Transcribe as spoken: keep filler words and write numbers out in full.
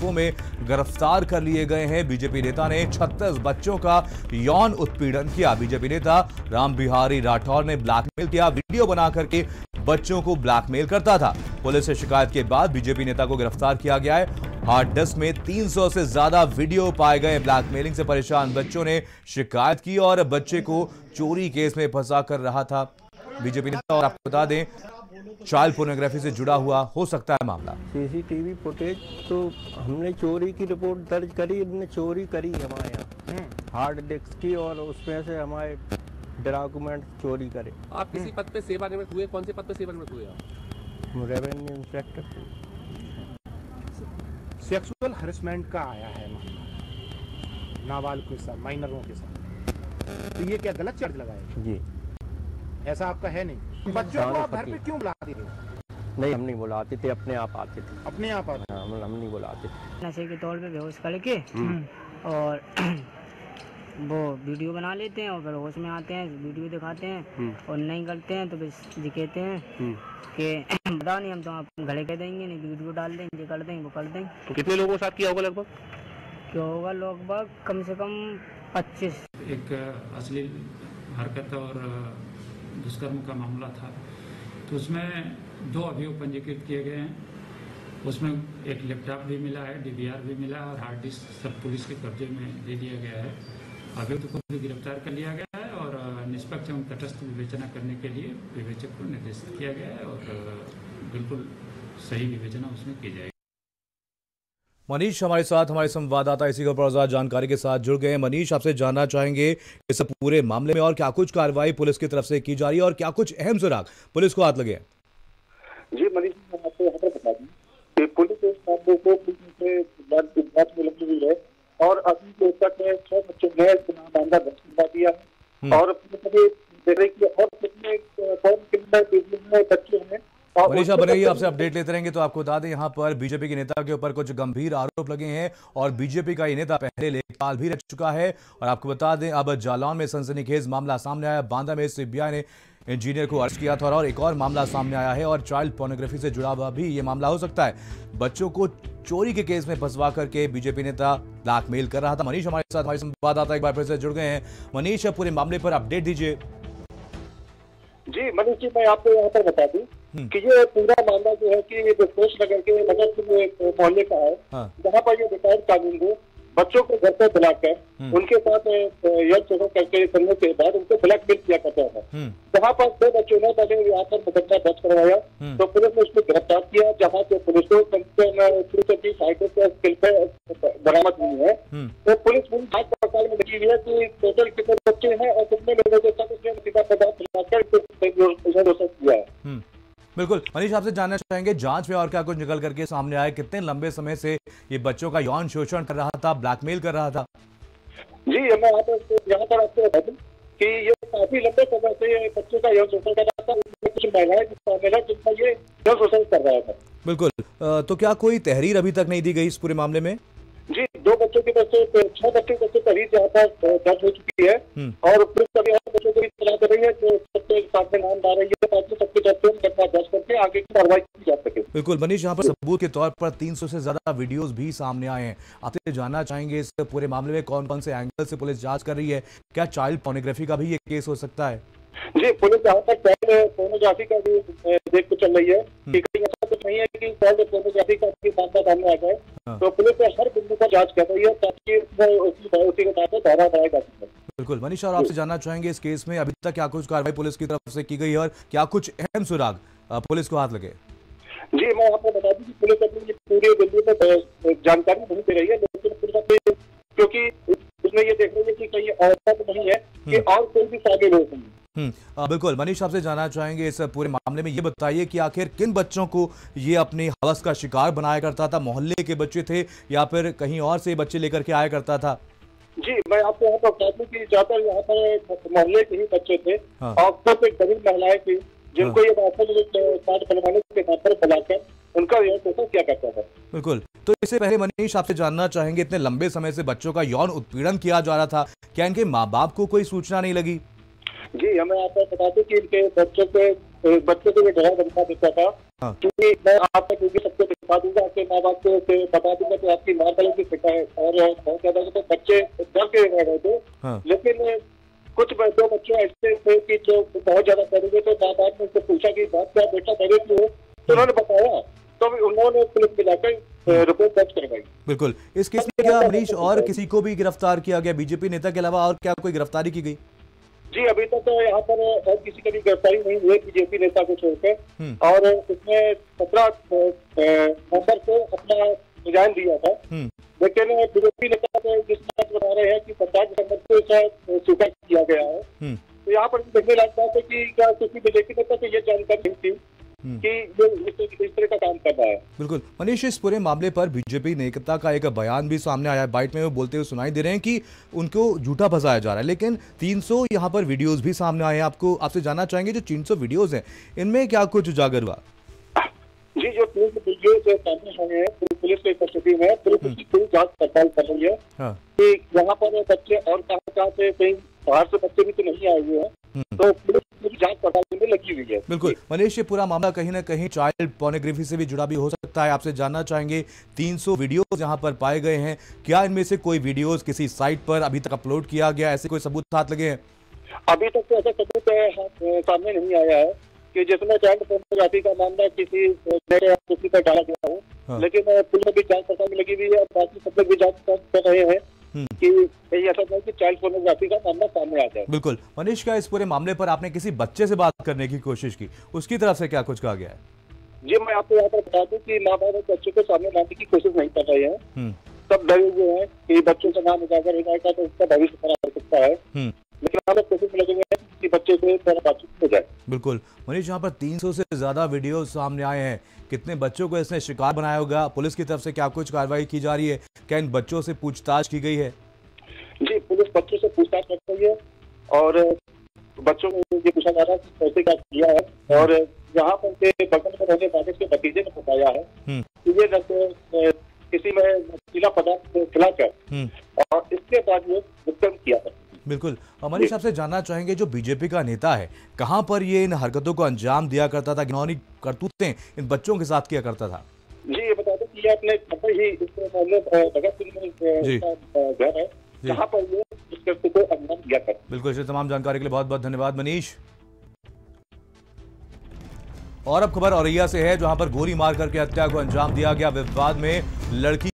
में गिरफ्तार कर लिए गए हैं। बीजेपी नेता ने छत्तीस बच्चों का यौन उत्पीड़न किया। बीजेपी नेता राम बिहारी राठौर ने ब्लैकमेल किया, वीडियो बना करके बच्चों को ब्लैकमेल करता था। पुलिस से शिकायत के बाद बीजेपी नेता को गिरफ्तार किया गया है। हार्ड डिस्क में तीन सौ से ज्यादा वीडियो पाए गए। ब्लैकमेलिंग से परेशान बच्चों ने शिकायत की और बच्चे को चोरी केस में फंसा कर रहा था बीजेपी नेता। और आपको बता दें, चाइल्ड पोर्नोग्राफी से जुड़ा हुआ हो सकता है मामला। सीसीटीवी फुटेज तो हमने चोरी की रिपोर्ट दर्ज करी, इनने चोरी करी हमारे यहाँ हार्ड डिस्क की, और उसमें से हमारे डॉक्यूमेंट चोरी करे। आप किसी पद पे सेवानिवृत्त हुए? कौन से पद पे सेवानिवृत्त हुए आप? Revenue inspector. सेक्सुअल हरेसमेंट का आया है मामला नाबालिग के साथ, माइनरों के साथ, तो ये क्या गलत चार्ज लगाया? जी ऐसा आपका है नहीं। बच्चों को आप घर पे क्यों बुलाते थे? नहीं, हम नहीं बुलाते थे, अपने आप आते थे। अपने आप आते? हाँ, हम नहीं बुलाते थे। नशे के तौर पे बेहोश करके और वो वीडियो बना लेते हैं और फिर होश में आते हैं, वीडियो दिखाते हैं और नहीं करते हैं तो बस दिखाते हैं कि पता नहीं, हम तो आप घरे कह देंगे, नहीं वीडियो डाल देंगे, ये कर देंगे, वो कर देंगे। तो कितने लोगों के साथ किया होगा लगभग? क्या होगा लगभग कम से कम पच्चीस। एक अश्लील हरकत और दुष्कर्म का मामला था, तो उसमें दो अभियोग पंजीकृत किए गए हैं। उसमें एक लैपटॉप भी मिला है, डीवीआर भी मिला है और हार्ड डिस्क सब पुलिस के कब्जे में दे दिया गया है। अभियुक्त को भी गिरफ्तार कर लिया गया है और निष्पक्ष एवं तटस्थ विवेचना करने के लिए विवेचक को निर्देशित किया गया है और बिल्कुल सही विवेचना उसमें की जाएगी। मनीष हमारे साथ, हमारे संवाददाता इसी को पर जानकारी के साथ जुड़ गए हैं। मनीष, आपसे जानना चाहेंगे इस पूरे मामले में और क्या कुछ कार्रवाई पुलिस की तरफ से की जा रही है और क्या कुछ अहम सुराग पुलिस को हाथ लगे हैं? जी मनीष, मैं आपको यहाँ पर बता दूं कि पुलिस इस मामले को जांच में लगी हुई है और अभी तक छह बच्चों ने मामला दर्ज करवा दिया है और देख रहे कि और कितने कौन कितने बच्चे हैं। मनीष, आप बने आपसे अपडेट लेते रहेंगे। तो आपको बता दें, यहाँ पर बीजेपी के नेता के ऊपर कुछ गंभीर आरोप लगे हैं और बीजेपी का ये नेता पहले लेखपाल भी रह चुका है। और आपको बता दें, अब जालौन में सनसनीखेज मामला सामने आया। बांदा में सीबीआई ने इंजीनियर को अरेस्ट किया था और एक और मामला सामने आया है और चाइल्ड पोर्नोग्राफी से जुड़ा हुआ भी ये मामला हो सकता है। बच्चों को चोरी के केस में फंसवा करके बीजेपी नेता ब्लैकमेल कर रहा था। मनीष हमारे साथ, हमारे संवाददाता एक बार फिर से जुड़ गए हैं। मनीष, पूरे मामले पर अपडेट दीजिए। जी मनीष जी, मैं आपको यहाँ पर बता दूं कि ये पूरा मामला जो है कि विश्वेश नगर के नगर के मोहल्ले का है, जहाँ पर ये रिटायर्ड कानून को बच्चों को घर पर बुलाकर उनके साथ यौन शोषण करके करने के बाद उनको ब्लैकमेल किया करता है। जहाँ पर दो बच्चों ने पहले यहाँ पर मुकदमा दर्ज करवाया तो पुलिस ने उसको गिरफ्तार किया, जहाँ से पुलिस को बरामद हुई है। तो पुलिस पूरी जांच पड़ताल में लगी हुई है कि टोटल कितने बच्चे हैं और कितने लोगों के साथ उसने सीधा पदार्थ मिलाकर किया है। बिल्कुल मनीष, आपसे जानना चाहेंगे जांच में और क्या कुछ निकल करके सामने आया? कितने लंबे समय से ये बच्चों का यौन शोषण कर रहा था, ब्लैकमेल कर रहा था? जी, मैं यहाँ पर यहाँ पर आपको बता दूं कि ये काफी लंबे समय से बच्चों का यौन शोषण कर रहा था। कुछ महिलाएं शामिल है जिनका ये यौन शोषण कर रहा था। बिल्कुल, तो क्या कोई तहरीर अभी तक नहीं दी गई इस पूरे मामले में? जी, दो बच्चों की तरफ से छह बच्चों की तहरीर यहाँ पर दर्ज हो चुकी है और पुलिस अभी बच्चों को भी इत्तला कर रही है जो सबके साथ में नाम डाल रही है ताकि सबके तरफ से दर्ज करके आगे की कार्रवाई की जा सके। बिल्कुल मनीष, यहाँ पर सबूत के तौर पर तीन सौ से ज्यादा वीडियोस भी सामने आए हैं। आपसे जानना चाहेंगे इस पूरे मामले में कौन कौन से एंगल से पुलिस जांच कर रही है? क्या चाइल्ड पोर्नोग्राफी का भी ये केस हो सकता है? जी, पुलिस यहाँ पर चाइल्ड पोर्नोग्राफी का भी देख के चल रही है कि कहीं ऐसा कुछ नहीं है कि चाइल्ड पोर्नोग्राफी का भी मामला सामने आ जाए। तो पुलिस हर बिंदु पर जांच कर रही है ताकि उसी के साथ धारा बढ़ाया जा सके। बिल्कुल मनीष, और आपसे जानना चाहेंगे इस केस में अभी तक क्या कुछ कार्रवाई पुलिस की तरफ से की गई है और क्या कुछ अहम सुराग पुलिस को हाथ लगे? जी, मैं आपको बता दूं कि पुलिस अपनी पूरे बिंदु पर जानकारी नहीं दे रही है, लेकिन पुलिस अपनी क्योंकि उसमें ये देख रही है कि कहीं ऐसा तो नहीं है कि और कोई भी शामिल हो। हम्म बिल्कुल मनीष, आपसे जानना चाहेंगे इस पूरे मामले में ये बताइए कि आखिर किन बच्चों को ये अपनी हवस का शिकार बनाया करता था? मोहल्ले के बच्चे थे या फिर कहीं और से बच्चे लेकर के आया करता था? जी, मैं आपको यहाँ पर बता दूं कि ज्यादातर यहाँ पर मोहल्ले के ही बच्चे थे और कुछ एक गरीब महिलाएं थी जिनको ये कार्ड बनवाने के नाम पर बुलाकर उनका यौन शोषण किया करता था। बिल्कुल, तो इससे पहले मनीष आपसे जानना चाहेंगे, इतने लंबे समय से बच्चों का यौन उत्पीड़न किया जा रहा था, क्या इनके माँ बाप को कोई सूचना नहीं लगी? जी, हमें आपको बता दूं कि इनके बच्चों के बच्चों को ये डरा धमका देता था हाँ। क्योंकि मैं आपका वीडियो सबको दिखा दूंगा, आपके माँ बाप को बता दूंगा कि आपकी माँ कलर की फिटा है, और बहुत ज्यादा तो बच्चे डर के रह रहे थे। हाँ। लेकिन कुछ दो बच्चे ऐसे थे कि जो बहुत ज्यादा करेंगे, तो माँ बाप ने उनसे पूछा कि बात क्या बेटा डरे क्यों, तो उन्होंने बताया, तो उन्होंने पुलिस में जाकर रिपोर्ट दर्ज करवाई। बिल्कुल। इस केस में क्या मनीष और किसी को भी गिरफ्तार किया गया बीजेपी नेता के अलावा, और क्या कोई गिरफ्तारी की गई? जी अभी तक तो यहाँ पर और किसी की भी गिरफ्तारी नहीं हुई बीजेपी नेता को छोड़कर, और उसने सत्रह नवंबर को अपना रिजाइन दिया था, लेकिन बीजेपी नेता को जिस बात बता रहे हैं कि पचास दिसंबर को इसे स्वीकार किया गया है। तो यहाँ पर देखने लायक बात है कि क्या किसी बीजेपी नेता को ये जानकारी नहीं थी कि ये इस तरह का काम कर रहा है। बिल्कुल मनीष, इस पूरे मामले पर बीजेपी नेता का एक बयान भी सामने आया है, बाइट में वो बोलते हुए सुनाई दे रहे हैं कि उनको झूठा फंसाया जा रहा है, लेकिन तीन सौ यहाँ पर वीडियोस भी सामने आए हैं। आपको आपसे जानना चाहेंगे जो तीन सौ वीडियोस हैं इनमें क्या कुछ उजागर हुआ? जी जो तीन सौ वीडियोस सामने आए हैं पुलिस की उपस्थिति में, पुलिस उसकी पूरी जांच पड़ताल कर रही है कि यहाँ पर बच्चे और कहाँ कहाँ से कहीं बाहर से बच्चे भी तो नहीं आए हुए हैं, तो पुलिस पूरी जांच पड़ताल में लगी हुई है। बिल्कुल मनीष, ये पूरा मामला कहीं ना कहीं चाइल्ड पोर्नोग्राफी से भी जुड़ा भी हो सकता है। आपसे जानना चाहेंगे तीन सौ वीडियोस यहाँ पर पाए गए हैं, क्या इनमें से कोई वीडियोस किसी साइट पर अभी तक अपलोड किया गया, ऐसे कोई सबूत हाथ लगे हैं? अभी तक तो ऐसा सबूत सामने नहीं आया है कि जिसमें चाइल्ड पोर्नोग्राफी का मामला किसी किसी पर डाला गया हो, हाँ। लेकिन पुलिस भी जांच पड़ताल में लगी हुई है, बाकी सब लोग भी जांच कर रहे हैं कि ऐसा नहीं कि चाइल्ड पोर्नोग्राफी का मामला सामने आ जाए। बिल्कुल मनीष, क्या इस पूरे मामले पर आपने किसी बच्चे से बात करने की कोशिश की, उसकी तरफ से क्या कुछ कहा गया है? जी मैं आपको यहाँ पर बता दूं कि माँ बाप बच्चों को सामने लाने की कोशिश नहीं कर रहे हैं, सब डरे हुए हैं कि बच्चों का नाम उजागर हो जाएगा तो उसका भविष्य खराब हो सकता है, लेकिन हम लोग कोशिश में लगे हुए हैं कि बच्चे को बातचीत हो जाए। बिल्कुल मनीष, यहाँ पर तीन सौ से ज्यादा वीडियो सामने आए हैं, कितने बच्चों को इसने शिकार बनाया होगा? पुलिस की तरफ से क्या कुछ कार्रवाई की जा रही है? क्या इन बच्चों से पूछताछ की गई है? जी पुलिस बच्चों से पूछताछ कर रही है, और बच्चों को ये पूछा जा रहा है कि कैसे क्या किया है, और यहाँ पर के बगल में रहने वाले के भतीजे ने बताया है कि ये किसी में नशीला पदार्थ खिलाकर और इसके बाद ये दुष्कर्म किया है। बिल्कुल मनीष, आपसे जानना चाहेंगे जो बीजेपी का नेता है कहां पर ये इन हरकतों को अंजाम दिया करता था, घिनौनी करतूतें इन बच्चों के साथ किया करता था? जी ये बता दें कि ये अपने घर पर ही इस मोहल्ले भगत सिंह में घर है जहाँ पर ये इस कृत्य को अंजाम दिया करता। बिल्कुल, इस तमाम जानकारी के लिए बहुत बहुत धन्यवाद मनीष। और अब खबर औरैया से है जहां पर गोली मार करके हत्या को अंजाम दिया गया। विवाद में लड़की